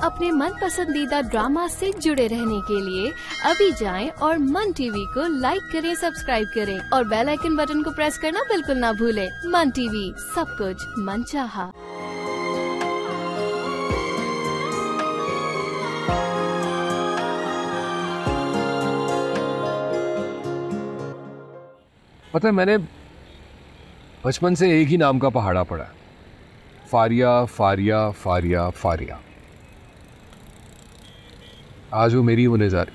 अपने मन पसंदीदा ड्रामा से जुड़े रहने के लिए अभी जाएं और मन टीवी को लाइक करें, सब्सक्राइब करें और बेल आइकन बटन को प्रेस करना बिल्कुल ना भूलें। मन टीवी, सब कुछ मनचाहा। पता है, मैंने बचपन से एक ही नाम का पहाड़ा पड़ा है, फारिया फारिया फारिया फारिया। आज वो मेरी होने जा रही।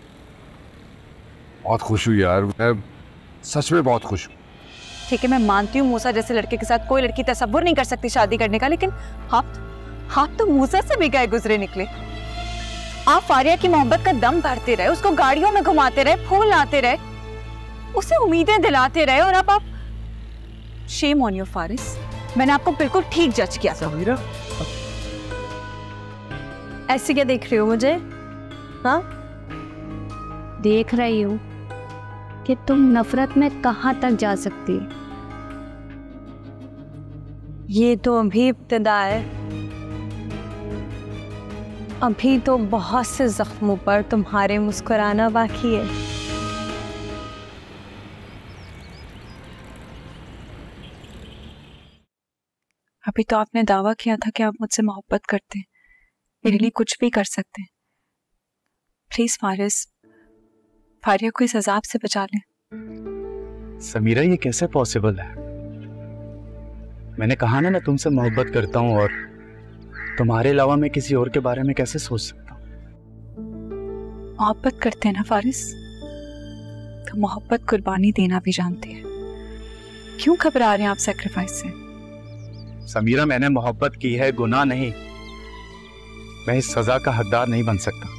बहुत खुश हूँ यार, मैं सच में बहुत खुश हूँ। ठीक है, मैं मानती हूँ मूसा जैसे लड़के के साथ कोई लड़की तसव्वुर नहीं कर सकती शादी करने का, लेकिन आप तो मूसा से भी गए गुजरे निकले। आप फारिया की मोहब्बत का दम भरते रहे, उसको गाड़ियों में घुमाते रहे, फूल लाते रहे, उसे उम्मीदें दिलाते रहे, और अब आप शेम ऑन योर फारिस। मैंने आपको बिल्कुल ठीक जज किया। समीरा, ऐसे क्या देख रही हो मुझे? हाँ, देख रही हूँ कि तुम नफरत में कहाँ तक जा सकती है। ये तो अभी इब्तिदा है, अभी तो बहुत से जख्मों पर तुम्हारे मुस्कुराना बाकी है। अभी तो आपने दावा किया था कि आप मुझसे मोहब्बत करते हैं, मेरे लिए कुछ भी कर सकते हैं। प्लीज फारिया को इस अजाब से बचा लें। समीरा, ये कैसे पॉसिबल है? मैंने कहा ना, मैं तुमसे मोहब्बत करता हूँ, और तुम्हारे अलावा मैं किसी और के बारे में कैसे सोच सकता हूँ? मोहब्बत करते हैं ना फारिस, तो मोहब्बत कुर्बानी देना भी जानते हैं। क्यों घबरा रहे हैं आप सेक्रीफाइस से? समीरा, मैंने मोहब्बत की है, गुनाह नहीं। मैं इस सजा का हकदार नहीं बन सकता।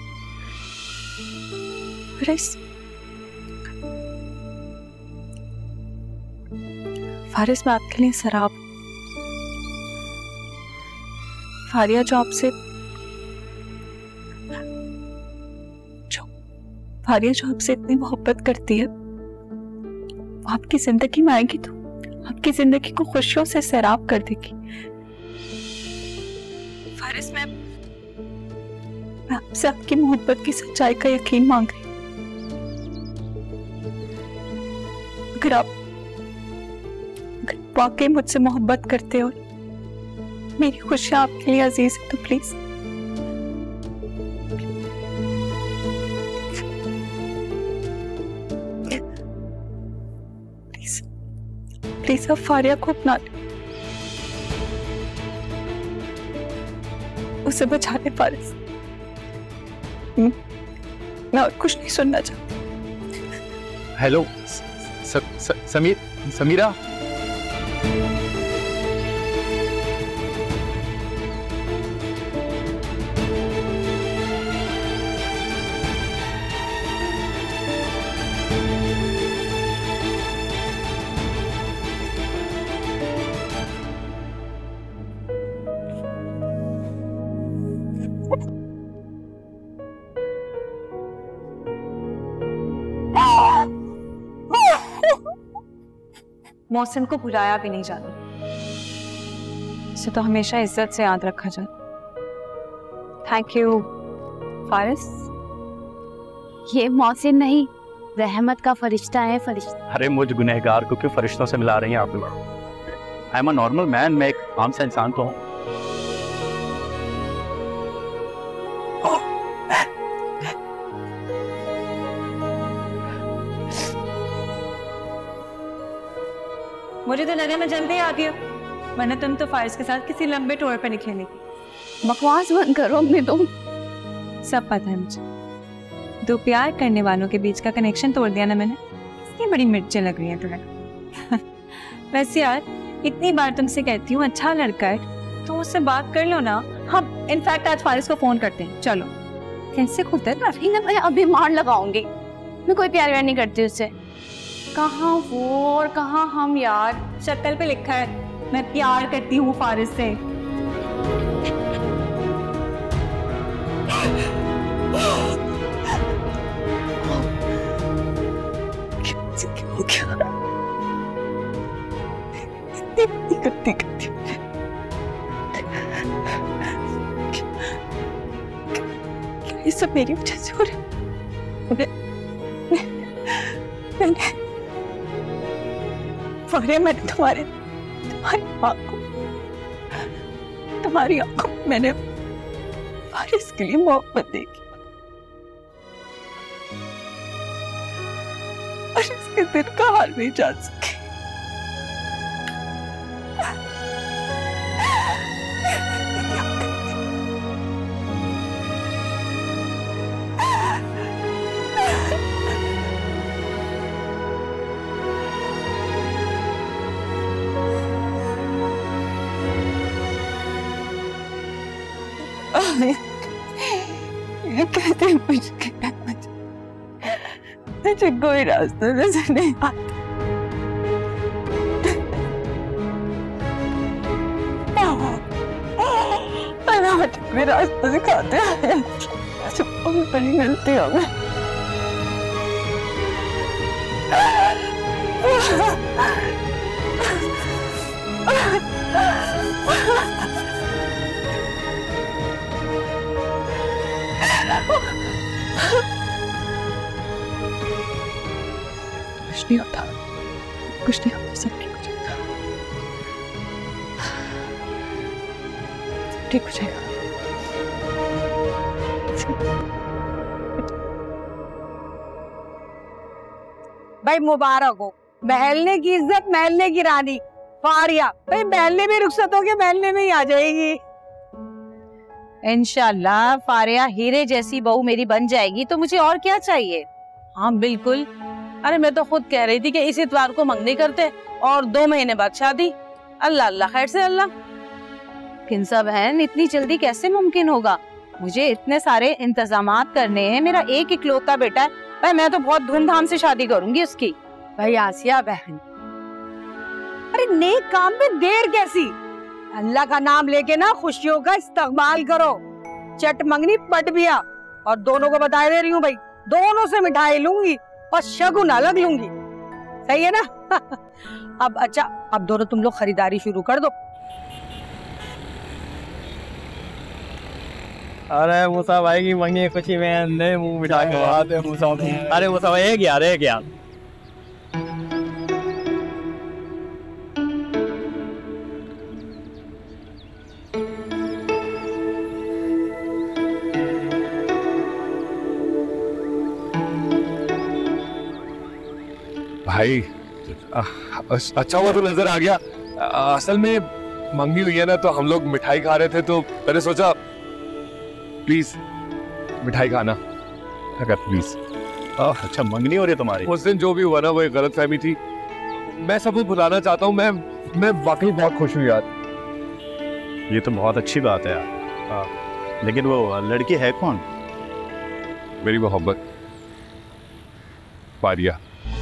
फारिस, मैं आपके लिए शराब, फारिया जो आपसे इतनी मोहब्बत करती है, वो आपकी जिंदगी में आएगी तो आपकी जिंदगी को खुशियों से सैराब कर देगी। फारिस, मैं आपसे आपकी मोहब्बत की सच्चाई का यकीन मांग रही हूँ। अगर आप वाकई मुझसे मोहब्बत करते हो, मेरी खुशियां आपके लिए अजीज है, तो प्लीज प्लीज आप फारिया को अपना लें, उसे बचा ले फारिस। मैं और कुछ नहीं सुनना चाहती। हेलो समीरा। मोहसिन को भुलाया भी नहीं जाता, इसे तो हमेशा इज्जत से याद रखा जाता। Thank you Faris. ये मोहसिन नहीं, रहमत का फरिश्ता है, फरिश्ता। अरे, मुझ गुनहगार को क्यों फरिश्तों से मिला रही हैं आप लोग? I am a normal man, मैं एक आम सा इंसान तो हूँ। मुझे तो लगा मैं जल्दी आ गई, वरना तुम तो फारिस के साथ किसी लंबे टूर पर निकलने की। बकवास बंद करो अपने तुम। सब पता है मुझे, दो प्यार करने वालों के बीच का कनेक्शन तोड़ दिया ना मैंने। इतनी बड़ी मिर्चें लग रही हैं तुम्हें। वैसे यार, इतनी बार तुमसे कहती हूँ अच्छा लड़का है तो उससे बात कर लो ना। हम इनफैक्ट आज फारिस को फोन करते हैं, चलो। कैसे खुद है ना, मैं अभी मार लगाऊंगी। मैं कोई प्यार व्यार नहीं करती उससे। कहाँ वो और कहाँ हम यार। शक्ल पे लिखा है मैं प्यार करती हूँ फारिस से। क्या ये सब मेरी वजह से हो रहा है। मैंने तुम्हारी आंखों में मैंने फारिस के लिए मोहब्बत देखी और इसके दिल का हाल नहीं जान सकी। ये कहते मुझे कोई रास्ता नजर नहीं आता। कोई रास्ता दिखाते हैं, बड़ी गलती हो गई। कुछ नहीं होता, कुछ नहीं होता, सब ठीक हो जाएगा, ठीक हो जाएगा। भाई मुबारक हो, महलने की इज्जत महलने की रानी फारिया। भाई महलने में रुखसत हो के महलने में ही आ जाएगी इंशाल्लाह। फारिया हीरे जैसी बहू मेरी बन जाएगी तो मुझे और क्या चाहिए। हाँ बिल्कुल, अरे मैं तो खुद कह रही थी कि इस इतवार को मंगनी करते और 2 महीने बाद शादी। अल्लाह अल्लाह खैर से अल्लाह। किंसा बहन, इतनी जल्दी कैसे मुमकिन होगा? मुझे इतने सारे इंतजामात करने हैं, मेरा एक इकलौता बेटा है। भाई मैं तो बहुत धूमधाम से शादी करूंगी उसकी। भाई आसिया बहन, अरे नेक काम में देर कैसी? अल्लाह का नाम लेके ना खुशियों का इस्तकबाल करो। चट मंगनी पट बिया, और दोनों को बता दे रही हूँ भाई, दोनों से मिठाई लूंगी और शगुन अलग लूंगी, सही है ना? अब अच्छा, अब दोनों तुम लोग खरीदारी शुरू कर दो। अरे मूसा भाई की मंगी खुशी में नए मुंह मिठा के बात है मूसा भाई। अरे मूसा भाई एक यार। भाई अच्छा हुआ तो नजर आ गया। असल में मंगी हुई है ना, तो हम लोग मिठाई खा रहे थे तो मैंने सोचा प्लीज मिठाई खाना, अगर प्लीज। अच्छा मंगनी हो रही है तुम्हारी? उस दिन जो भी हुआ ना वो एक गलत फहमी थी, मैं सबको भुलाना चाहता हूँ। मैं वाकई बहुत खुश हूँ यार। ये तो बहुत अच्छी बात है यार। लेकिन वो लड़की है कौन? मेरी मोहब्बत फारिया।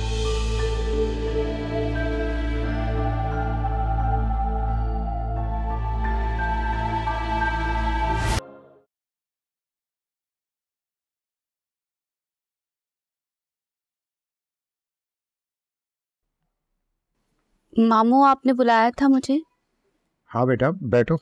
मामू आपने बुलाया था मुझे? हाँ बेटा बैठो।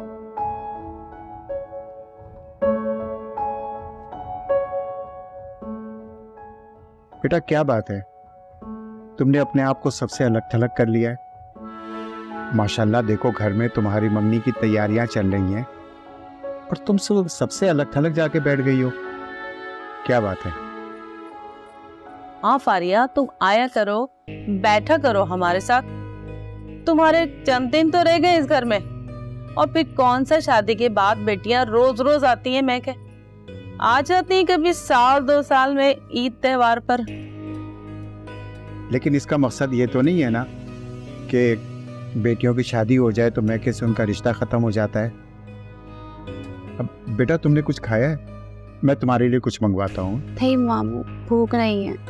बेटा क्या बात है, तुमने अपने आप को सबसे अलग थलग कर लिया है। माशाल्लाह देखो, घर में तुम्हारी मंगनी की तैयारियां चल रही हैं और तुम सबसे अलग थलग जाके बैठ गई हो, क्या बात है? हाँ फारिया, तुम आया करो, बैठा करो हमारे साथ। तुम्हारे चंद दिन तो रह गए इस घर में, और फिर कौन सा शादी के बाद बेटियां रोज रोज आती हैं। मैं क्या आ जाती हैं कभी 1-2 साल में ईद त्योहार पर। लेकिन इसका मकसद ये तो नहीं है ना कि बेटियों की शादी हो जाए तो मैं कैसे उनका रिश्ता खत्म हो जाता है। अब बेटा तुमने कुछ खाया है? मैं तुम्हारे लिए कुछ मंगवाता हूँ। नहीं मामू, भूख नहीं है।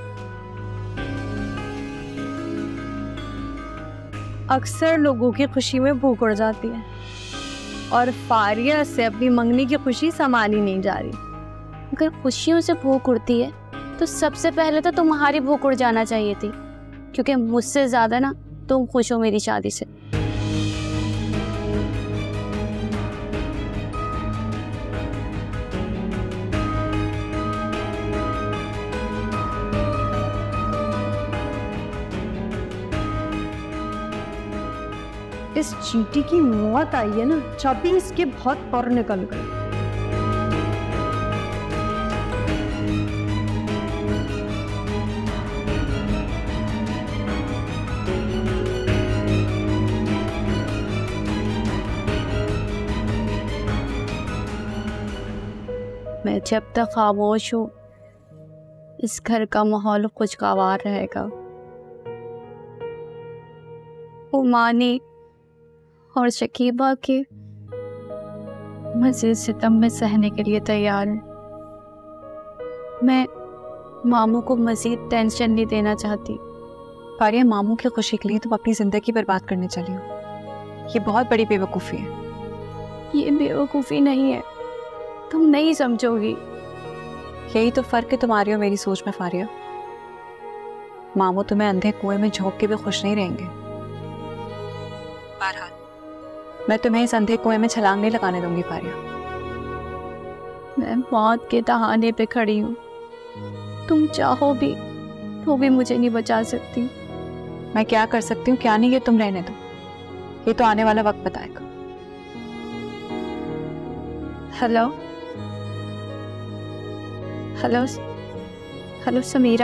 अक्सर लोगों की खुशी में भूख उड़ जाती है और फारिया से अपनी मंगनी की खुशी संभाली नहीं जा रही। अगर खुशियों से भूख उड़ती है तो सबसे पहले तो तुम्हारी भूख उड़ जाना चाहिए थी, क्योंकि मुझसे ज्यादा ना तुम खुश हो मेरी शादी से। इस चींटी की मौत आई है ना, चाबी इसके बहुत पर निकल गए। मैं जब तक खामोश हूँ इस घर का माहौल खुशगवार रहेगा। उमानी और शकीबा के मज़ीद सितम में सहने के लिए तैयार हूँ। मैं मामू को मज़ीद टेंशन नहीं देना चाहती। फारिया, मामू की खुशी के लिए तुम अपनी जिंदगी बर्बाद करने चली हो। ये बहुत बड़ी बेवकूफ़ी है। ये बेवकूफ़ी नहीं है, तुम नहीं समझोगी। यही तो फर्क है तुम्हारी और मेरी सोच में फारिया। मामू तुम्हें अंधे कुएं में झोंक के भी खुश नहीं रहेंगे। बहरहाल मैं तुम्हें इस अंधे कुएं में छलांग नहीं लगाने दूंगी फारिया। मैं मौत के दहाने पे खड़ी हूँ, तुम चाहो भी तो भी मुझे नहीं बचा सकती। मैं क्या कर सकती हूँ क्या नहीं, ये तुम रहने दो, ये तो आने वाला वक्त बताएगा। हेलो हेलो हेलो समीरा,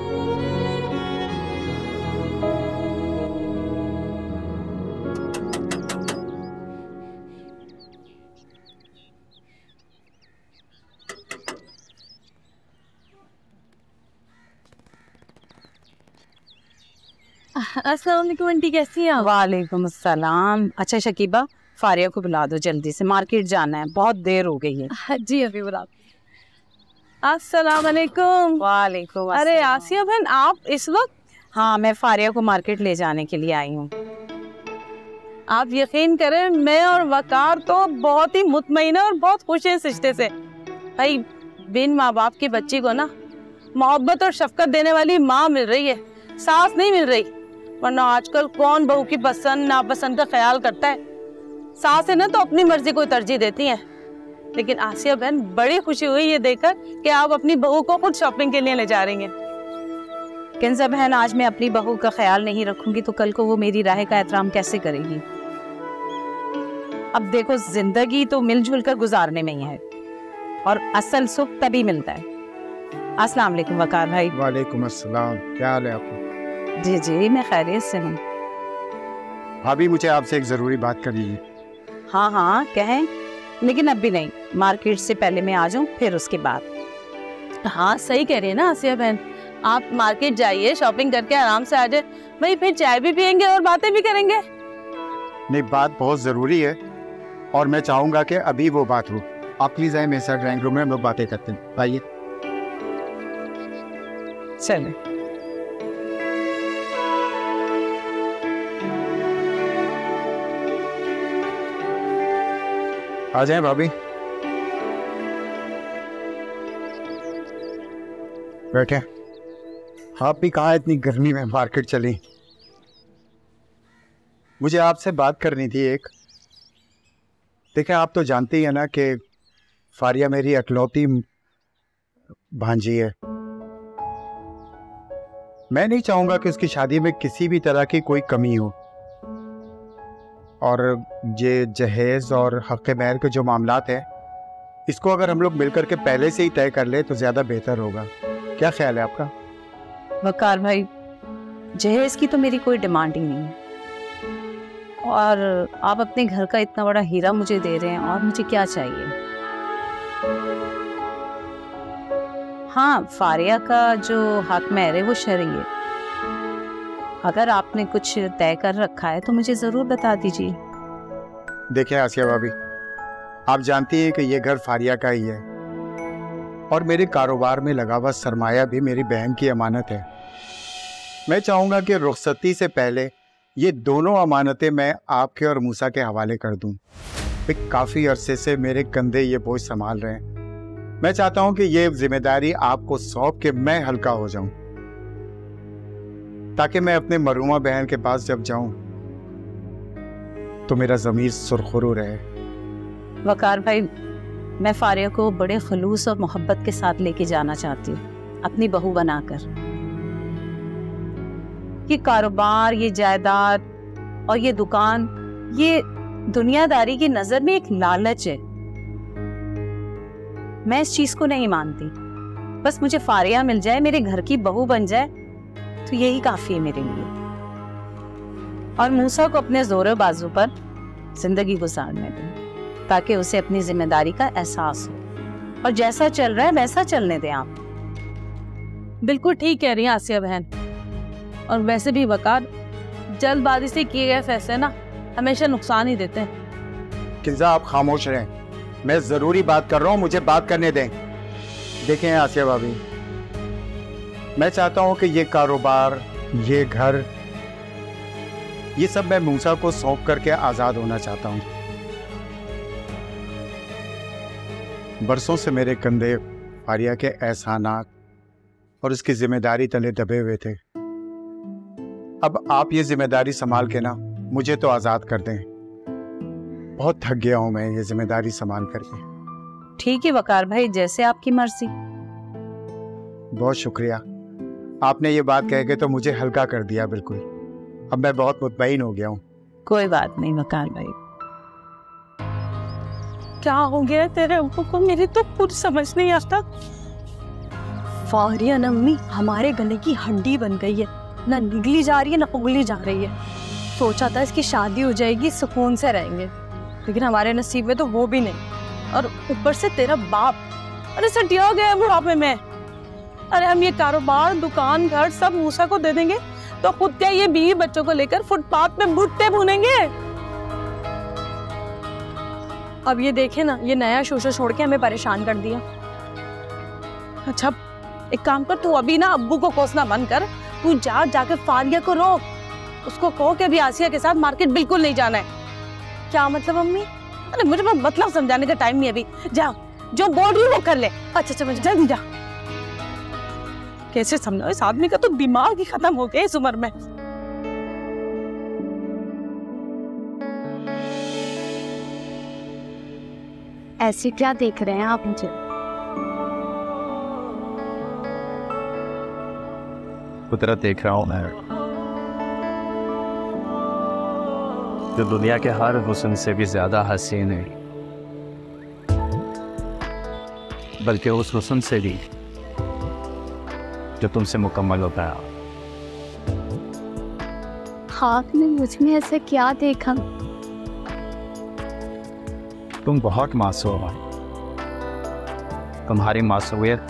अस्सलाम वालेकुम आंटी, कैसी हैं आप? वालेकुम अस्सलाम। अच्छा शकीबा, फारिया को बुला दो, जल्दी से मार्केट जाना है, बहुत देर हो गई है। जी अभी बुला। अस्सलाम वालेकुम। वालेकुम। अरे आसिया बहन, आप इस वक्त? हाँ, मैं फारिया को मार्केट ले जाने के लिए आई हूँ। आप यकीन करें, मैं और वकार तो बहुत ही मुतमईन और बहुत खुश हैं इस रिश्ते से। भाई, बिन माँ बाप की बच्ची को ना मोहब्बत और शफकत देने वाली माँ मिल रही है, सास नहीं मिल रही। वरना आजकल कौन बहू की पसंद नापसंद का ख्याल करता है। सास है ना तो अपनी मर्जी को तरजीह देती हैं। लेकिन आसिया बहन, बड़ी खुशी हुई ये देखकर कि आप अपनी बहू को खुद शॉपिंग के लिए ले जा रही हैं। किंजा बहन, आज मैं अपनी बहू का ख्याल नहीं रखूंगी तो कल को वो मेरी राह का एहतराम कैसे करेगी? अब देखो, जिंदगी तो मिलजुल कर गुजारने में ही है और असल सुख तभी मिलता है। अस्सलाम वालेकुम वकार भाई। वालेकुम अस्सलाम। क्या हाल है आपका? जी जी, मैं खैरियत से हूँ। भाभी, मुझे आपसे एक जरूरी बात करनी है। हाँ हाँ कहें, लेकिन अब भी नहीं, मार्केट से पहले मैं आ जाऊँ फिर उसके बाद। हाँ सही कह रही है ना आसिया बहन, आप मार्केट जाइए, शॉपिंग करके आराम से आ जाए। भाई फिर चाय भी पियेंगे और बातें भी करेंगे। नहीं, बात बहुत जरूरी है और मैं चाहूंगा कि अभी वो बात हो। आप प्लीज आए मेरे साथ ड्राइंग रूम में, हम लोग बातें करते हैं। आइए। चले। आ जाए भाभी, बैठे। आप भी कहाँ इतनी गर्मी में मार्केट चली? मुझे आपसे बात करनी थी एक। देखें, आप तो जानती हैं ना कि फारिया मेरी इकलौती भांजी है। मैं नहीं चाहूंगा कि उसकी शादी में किसी भी तरह की कोई कमी हो, और ये जहेज और हक़ महर के जो मामलात हैं, इसको अगर हम लोग मिलकर के पहले से ही तय कर ले तो ज़्यादा बेहतर होगा। क्या ख्याल है आपका? वकार भाई, जहेज की तो मेरी कोई डिमांड ही नहीं है, और आप अपने घर का इतना बड़ा हीरा मुझे दे रहे हैं, और मुझे क्या चाहिए? हाँ, फारिया का जो हक़ महर है वो शरई है। अगर आपने कुछ तय कर रखा है तो मुझे जरूर बता दीजिए। देखिए आसिया भाभी, आप जानती हैं कि ये घर फारिया का ही है और मेरे कारोबार में लगा हुआ सरमाया भी मेरी बहन की अमानत है। मैं चाहूंगा कि रुखसती से पहले ये दोनों अमानतें मैं आपके और मूसा के हवाले कर दूं। वे काफ़ी अरसे से मेरे कंधे ये बोझ संभाल रहे हैं। मैं चाहता हूं कि ये जिम्मेदारी आपको सौंप के मैं हल्का हो जाऊं, ताकि मैं अपने मरूमा बहन के पास जब जाऊं तो मेरा ज़मीर सुरखुरू रहे। वकार भाई, मैं फारिया को बड़े खलूस और मोहब्बत के साथ लेके जाना चाहती हूँ, अपनी बहू बनाकर। ये कारोबार, ये जायदाद और ये दुकान ये दुनियादारी की नजर में एक लालच है। मैं इस चीज को नहीं मानती। बस मुझे फारिया मिल जाए, मेरे घर की बहू बन जाए, तो यही काफी है मेरे लिए। और मूसा को अपने जोर बाजू पर जिंदगी गुजारने दें ताकि उसे अपनी जिम्मेदारी का एहसास हो, और जैसा चल रहा है वैसा चलने दें आप। बिल्कुल ठीक कह रही हैं आसिया बहन। और वैसे भी वकार, जल्दबाजी से किए गए फैसले ना हमेशा नुकसान ही देते हैं। किंजा आप खामोश रहें, मैं जरूरी बात कर रहा हूँ, मुझे बात करने दें। देखें आसिया भाभी, मैं चाहता हूँ कि ये कारोबार, ये घर, ये सब मैं मूसा को सौंप करके आजाद होना चाहता हूँ। बरसों से मेरे कंधे फारिया के एहसानात और उसकी जिम्मेदारी तले दबे हुए थे। अब आप ये जिम्मेदारी संभाल के ना मुझे तो आजाद कर दें। बहुत थक गया हूं मैं ये जिम्मेदारी संभाल करके। ठीक है वकार भाई, जैसे आपकी मर्जी। बहुत शुक्रिया, आपने ये बात कह के तो मुझे हल्का कर दिया बिल्कुल। अब मैं बहुत मुतमईन हो गया हूँ। कोई बात नहीं वकार भाई। क्या हो गया तेरे अब्बू को? मेरी तो कुछ समझ नहीं आता। फारिया ना अम्मी हमारे गले की हड्डी बन गई है, ना निगली जा रही है ना उगली जा रही है। सोचा था इसकी शादी हो जाएगी, सुकून से रहेंगे, लेकिन हमारे नसीब में तो वो भी नहीं। और ऊपर से तेरा बाप, अरे सटिया गया बुढ़ापे में। अरे हम ये कारोबार, दुकान, घर सब मूसा को दे देंगे तो खुद क्या ये 20 बच्चों को लेकर फुटपाथ पे भुट्टे भूनेंगे। अब ये देखे ना, ये नया शोशा छोड़ के हमें परेशान कर दिया। अच्छा एक काम कर, तू अभी ना अब्बू को कोसना बंद कर, तू जाके फारिया को रोक, उसको कहो कि अभी आसिया के साथ मार्केट बिल्कुल नहीं जाना है। क्या मतलब अम्मी? अरे मुझे मतलब समझाने का टाइम नहीं अभी। जा, जो बोल रही वो कर ले। अच्छा मुझे जल्दी जा। कैसे समझाओ, इस आदमी का तो दिमाग ही खत्म हो गया इस उम्र में। ऐसे क्या देख रहे हैं आप मुझे? कुदरत देख रहा हूँ मैं, जो दुनिया के हर हुस्न से भी ज्यादा हसीन है, बल्कि उस हुस्न से भी जो तुमसे मुकम्मल होता है। आपने मुझ में ऐसा क्या देखा? तुम बहुत मासूम हो। तुम्हारी मासूमियत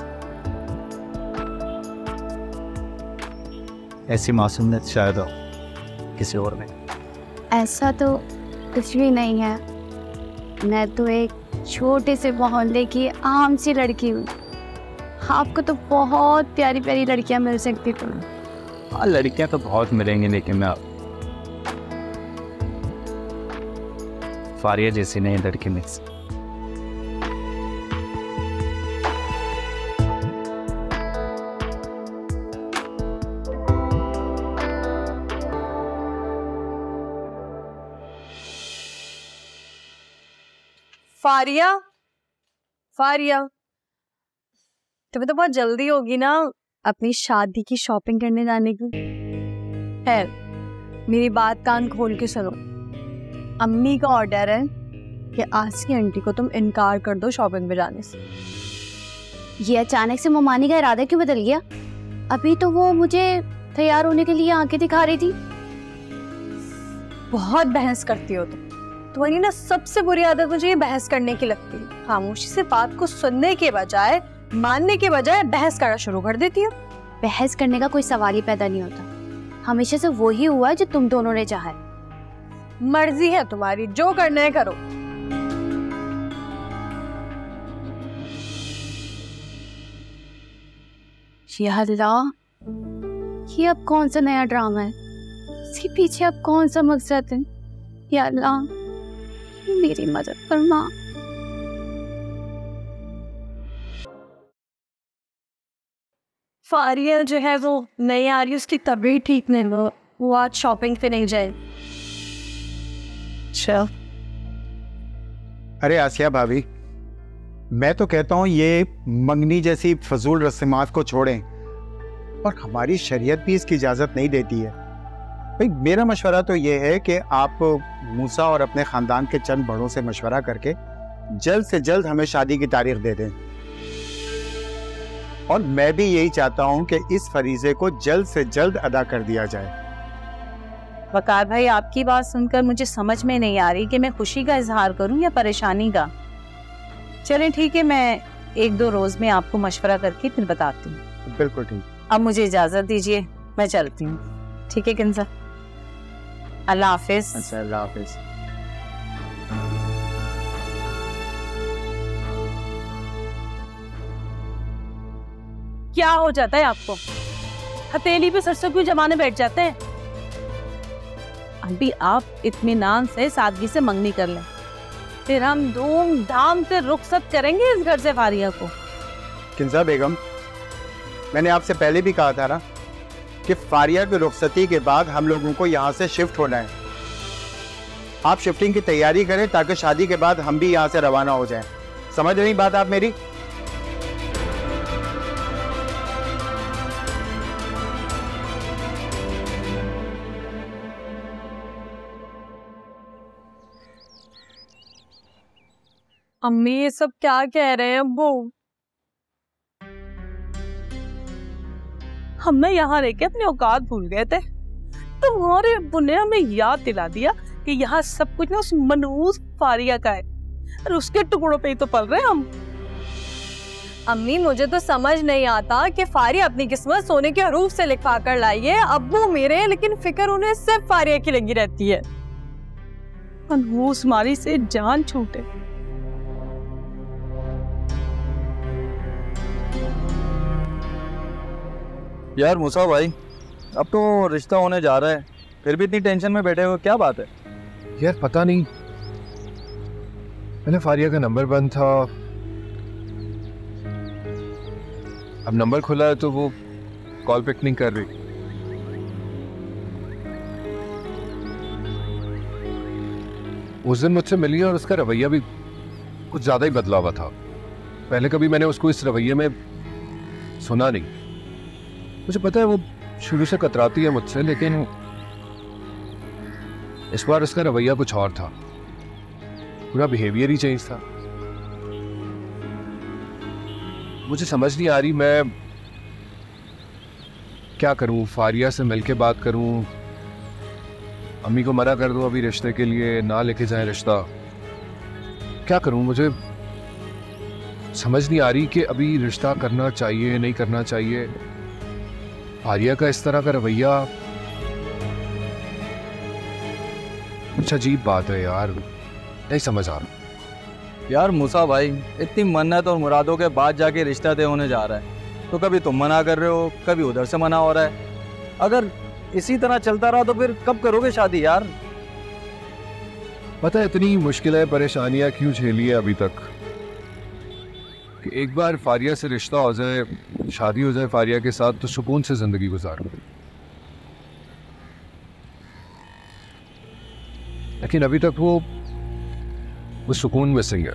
ऐसी मासूमियत शायद हो किसी और में। ऐसा तो कुछ भी नहीं है, मैं तो एक छोटे से मोहल्ले की आम सी लड़की हूँ। आपको तो बहुत प्यारी प्यारी लड़कियां मिल सकती थी। हाँ लड़कियां तो बहुत मिलेंगी, लेकिन मैं फारिया जैसी नहीं लड़की मिल सकती। फारिया, फारिया, तुम्हें तो बहुत जल्दी होगी ना अपनी शादी की शॉपिंग करने जाने की। है, मेरी बात कान खोल के सुनो। अम्मी का ऑर्डर है कि आज की आंटी को तुम इनकार कर दो शॉपिंग पे जाने से। ये अचानक से ममानी का इरादा क्यों बदल गया? अभी तो वो मुझे तैयार होने के लिए आंखें दिखा रही थी। बहुत बहस करती हो तुम। तुम्हारी ना सबसे बुरी आदत मुझे ये बहस करने की लगती है। खामोशी से बात को सुनने के बजाय, मानने के बजाय बहस करना शुरू कर देती हो। बहस करने का कोई सवाल ही पैदा नहीं होता। हमेशा से वही हुआ है जो तुम दोनों ने चाहा है। मर्जी है तुम्हारी, जो करना है करो। या अल्लाह, ये अब कौन सा नया ड्रामा है? इसके पीछे अब कौन सा मकसद है? या अल्लाह मेरी मदद फरमा। फारिया जो है वो नहीं आ रही, उसकी तबीयत ठीक नहीं, वो आज शॉपिंग पे नहीं जाए। अच्छा। अरे आसिया भाभी, मैं तो कहता हूँ ये मंगनी जैसी फजूल रस्मात को छोड़ें, और हमारी शरीयत भी इसकी इजाजत नहीं देती है। भाई मेरा मशवरा तो ये है कि आप मूसा और अपने खानदान के चंद बड़ों से मशवरा करके जल्द से जल्द हमें शादी की तारीख दे दें। और मैं भी यही चाहता हूं कि इस फरीजे को जल्द से जल्द अदा कर दिया जाए। वकार भाई, आपकी बात सुनकर मुझे समझ में नहीं आ रही कि मैं खुशी का इजहार करूं या परेशानी का। चलें ठीक है, मैं 1-2 रोज में आपको मशवरा करके फिर बताती हूँ। बिल्कुल ठीक। अब मुझे इजाजत दीजिए, मैं चलती हूँ। ठीक है किंजा, अल्लाह हाफिज। अच्छा, अल्लाह हाफिज। क्या हो जाता है आपको? हथेली पे सरसों क्यों जमाने बैठ जाते हैं? अभी आप इत्मीनान से सादगी से मंगनी कर लें, फिर हम धूमधाम से रुखसत करेंगे इस घर से फारिया को। किंजा बेगम, मैंने आपसे पहले भी कहा था ना कि फारिया की रुखसती के बाद हम लोगों को यहाँ से शिफ्ट होना है। आप शिफ्टिंग की तैयारी करें ताकि शादी के बाद हम भी यहाँ से रवाना हो जाएं। समझ रही बात आप मेरी? अम्मी ये सब क्या कह रहे हैं अब्बू? हम ना यहाँ रह के अपनी औकात भूल गए थे। तुम्हारे अब्बू ने हमें याद दिला दिया कि यहाँ सब कुछ ना उस मनहूस फारिया का है और उसके टुकड़ों पे ही तो पल रहे हैं हम। अम्मी मुझे तो समझ नहीं आता कि फारिया अपनी किस्मत सोने के हरूफ से लिखवा कर लाई है। अब्बू मेरे, लेकिन फिक्र उन्हें सिर्फ फारिया की लगी रहती है। मनहूस मारी से जान छूटे। यार मूसा भाई, अब तो रिश्ता होने जा रहा है, फिर भी इतनी टेंशन में बैठे हो, क्या बात है? यार पता नहीं, मैंने फारिया का नंबर बंद था, अब नंबर खुला है तो वो कॉल पिक नहीं कर रही। उस दिन मुझसे मिली और उसका रवैया भी कुछ ज्यादा ही बदला हुआ था। पहले कभी मैंने उसको इस रवैये में सुना नहीं। मुझे पता है वो शुरू से कतराती है मुझसे, लेकिन इस बार उसका रवैया कुछ और था, पूरा बिहेवियर ही चेंज था। मुझे समझ नहीं आ रही मैं क्या करूं। फारिया से मिलके बात करूं, अम्मी को मना कर दूं अभी रिश्ते के लिए, ना लेके जाए रिश्ता, क्या करूं? मुझे समझ नहीं आ रही कि अभी रिश्ता करना चाहिए नहीं करना चाहिए। फारिया का इस तरह का रवैया कुछ अजीब बात है यार, नहीं समझ आ रहा। यार मूसा भाई, इतनी मन्नत और मुरादों के बाद जाके रिश्ता तय होने जा रहा है, तो कभी तुम मना कर रहे हो, कभी उधर से मना हो रहा है। अगर इसी तरह चलता रहा तो फिर कब करोगे शादी यार? पता है इतनी मुश्किलें परेशानियां क्यों झेली है अभी तक कि एक बार फारिया से रिश्ता हो जाए, शादी हो जाए फारिया के साथ, तो सुकून से जिंदगी गुजारूं। लेकिन अभी तक वो सुकून मिसिंग है,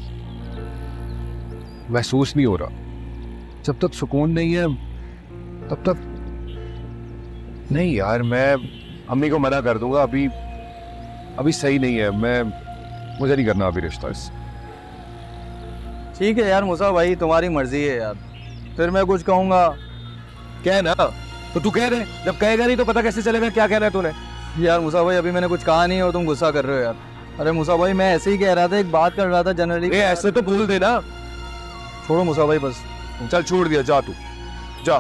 महसूस नहीं हो रहा। जब तक सुकून नहीं है तब तक नहीं यार। मैं अम्मी को मना कर दूंगा, अभी सही नहीं है, मुझे नहीं करना अभी रिश्ता इस। ठीक है यार मूसा भाई, तुम्हारी मर्जी है यार, फिर मैं कुछ कहूँगा क्या है ना, तो तू कह रहे, जब कहेगा नहीं तो पता कैसे चलेगा क्या कहना है तूने? यार मूसा भाई, अभी मैंने कुछ कहा नहीं और तुम गुस्सा कर रहे हो यार। अरे मूसा भाई, मैं ऐसे ही कह रहा था, एक बात कर रहा था जनरली। ऐसे तो बोल देना। छोड़ो मूसा भाई, बस चल छोड़ दिया, जा तू जा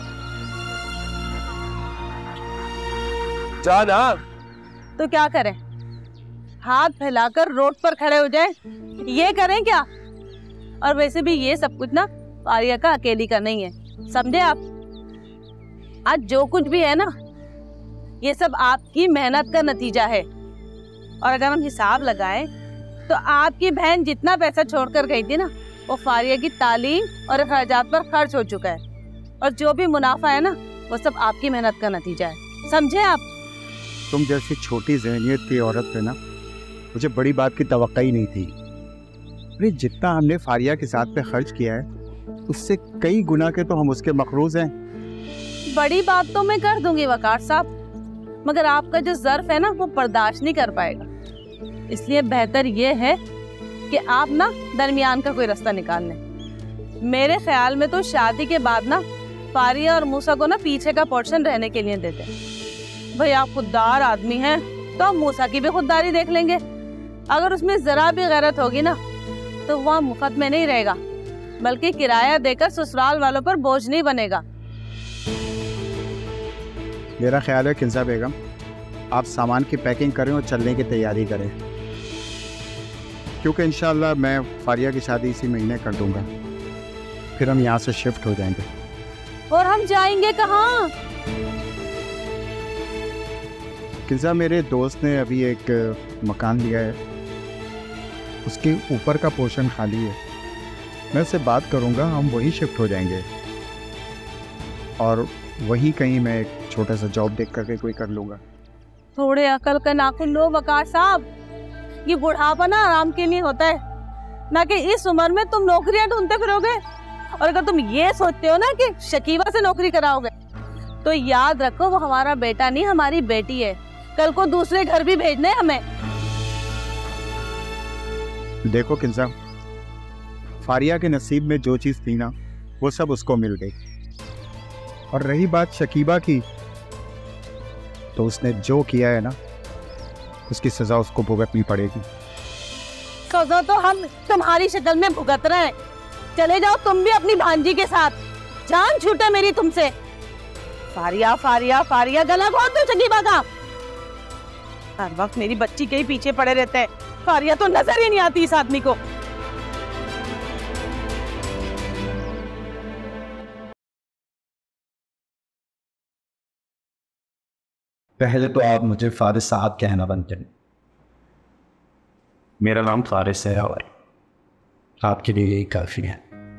ना। तो क्या करें, हाथ फैलाकर रोड पर खड़े हो जाए, ये करें क्या? और वैसे भी ये सब कुछ ना फारिया का अकेली का नहीं है, समझे आप? आज जो कुछ भी है ना, ये सब आपकी मेहनत का नतीजा है। और अगर हम हिसाब लगाएं तो आपकी बहन जितना पैसा छोड़कर गई थी ना, वो फारिया की तालीम और खर्चात पर खर्च हो चुका है। और जो भी मुनाफा है ना, वो सब आपकी मेहनत का नतीजा है, समझे आप? तुम जैसी छोटी ज़हनियत की औरत पे ना मुझे बड़ी बात की तवक्का ही नहीं थी। अरे जितना हमने फारिया के साथ पे खर्च किया है उससे कई गुना के तो हम उसके मकरूज हैं। बड़ी बात तो मैं कर दूंगी वकार साहब, मगर आपका जो ज़र्फ है ना वो बर्दाश्त नहीं कर पाएगा। इसलिए बेहतर ये है कि आप ना दरमियान का कोई रास्ता निकाल लें। मेरे ख्याल में तो शादी के बाद ना फारिया और मूसा को ना पीछे का पोर्शन रहने के लिए देते। भाई आप खुददार आदमी हैं तो हम मूसा की भी खुददारी देख लेंगे। अगर उसमें जरा भी गैरत होगी ना तो वहाँ मुफ्त में नहीं रहेगा, बल्कि किराया देकर ससुराल वालों पर बोझ नहीं बनेगा। मेरा ख्याल है किंजा बेगम, आप सामान की पैकिंग करें और चलने की तैयारी करें, क्योंकि इंशाल्लाह मैं फारिया की शादी इसी महीने कर दूंगा। फिर हम यहाँ से शिफ्ट हो जाएंगे। और हम जाएंगे कहाँ? किंजा, मेरे दोस्त ने अभी एक मकान लिया है, उसके ऊपर का पोर्शन खाली है। मैं उससे बात करूंगा, हम वहीं शिफ्ट हो जाएंगे और वहीं कहीं मैं एक छोटा सा जॉब देख करके कोई कर लूँगा। थोड़े अकल का नाखून लो वकार साहब, ये बुढ़ापा ना आराम के लिए होता है, ना कि इस उम्र में तुम नौकरियां ढूंढते फिरोगे। और अगर तुम ये सोचते हो ना कि शकीबा से नौकरी कराओगे तो याद रखो वो हमारा बेटा नहीं, हमारी बेटी है। कल को दूसरे घर भी भेजने हमें। देखो किंजा, फारिया के नसीब में जो चीज़ थी ना वो सब उसको मिल गई। और रही बात शकीबा की, तो उसने जो किया है ना उसकी सजा उसको भुगतनी पड़ेगी। सजा तो हम तुम्हारी शक्ल में भुगत रहे हैं। चले जाओ तुम भी अपनी भांजी के साथ, जान छूटे मेरी तुमसे। फारिया फारिया फारिया, गला खोल दो शकीबा का। हर वक्त मेरी बच्ची के ही पीछे पड़े रहते हैं। फारिया तो नजर ही नहीं आती इस आदमी को। पहले तो आप मुझे फारिस साहब कहना बंद करें। मेरा नाम फारिस है और आपके लिए यही काफ़ी है।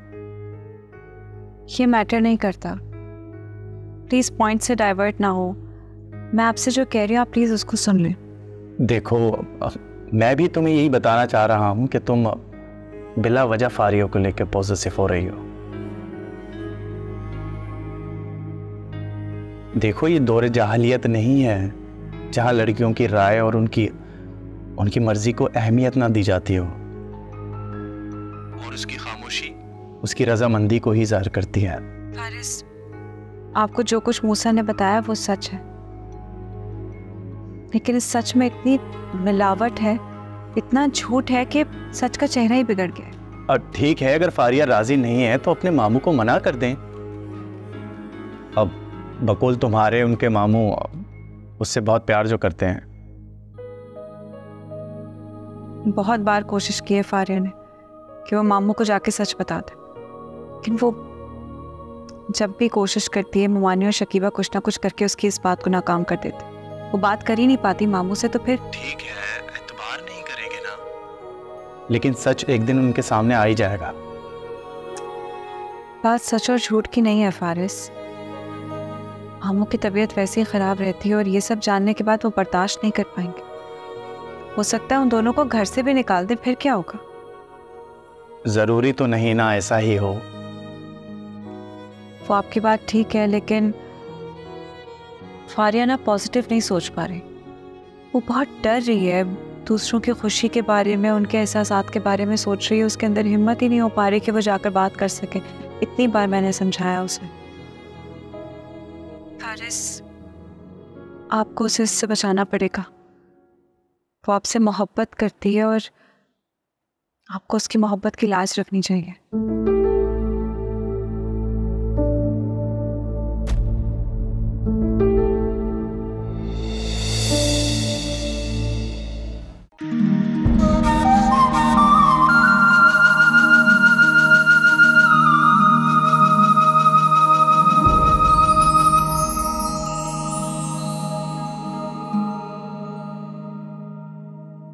ये मैटर नहीं करता, प्लीज़ पॉइंट से डाइवर्ट ना हो। मैं आपसे जो कह रही हूँ आप प्लीज़ उसको सुन लें। देखो, मैं भी तुम्हें यही बताना चाह रहा हूँ कि तुम बिला वजह फारियों को लेकर पॉजिटिव हो रही हो। देखो, ये दौर जाहलियत नहीं है जहाँ लड़कियों की राय और उनकी मर्जी को अहमियत ना दी जाती हो और उसकी खामोशी उसकी रजामंदी को ही ज़ाहिर करती है। फारिस, आपको जो कुछ मूसा ने बताया वो सच है, लेकिन इस सच में इतनी मिलावट है, इतना झूठ है कि सच का चेहरा ही बिगड़ गया। और ठीक है, अगर फारिया राजी नहीं है तो अपने मामू को मना कर दें। अब बकुल तुम्हारे उनके मामू उससे बहुत प्यार जो करते हैं। बहुत बार कोशिश की है फारिया ने कि वो मामू को जाके सच बता दे, लेकिन वो जब भी कोशिश करती है मुमानी और शकीबा कुछ ना कुछ करके उसकी इस बात को नाकाम कर देते। वो बात कर ही नहीं पाती मामू से, तो फिर ठीक है, एतबार नहीं करेंगे ना, लेकिन सच एक दिन उनके सामने आ ही जाएगा। बात सच और झूठ की नहीं है फारिस, मामू की तबीयत वैसे ही ख़राब रहती है और ये सब जानने के बाद वो बर्दाश्त नहीं कर पाएंगे। हो सकता है उन दोनों को घर से भी निकाल दे, फिर क्या होगा? ज़रूरी तो नहीं ना ऐसा ही हो। वो आपकी बात ठीक है, लेकिन फारिया ना पॉजिटिव नहीं सोच पा रही। वो बहुत डर रही है, दूसरों की खुशी के बारे में, उनके एहसासात के बारे में सोच रही है। उसके अंदर हिम्मत ही नहीं हो पा रही कि वो जाकर बात कर सके। इतनी बार मैंने समझाया उसे। फारिस, आपको उसे इससे बचाना पड़ेगा। वो आपसे मोहब्बत करती है और आपको उसकी मोहब्बत की लाज रखनी चाहिए।